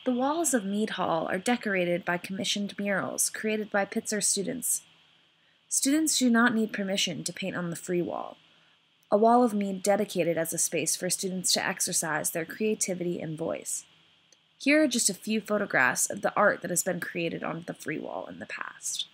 The walls of Mead Hall are decorated by commissioned murals created by Pitzer students. Students do not need permission to paint on the free wall, a wall of Mead dedicated as a space for students to exercise their creativity and voice. Here are just a few photographs of the art that has been created on the free wall in the past.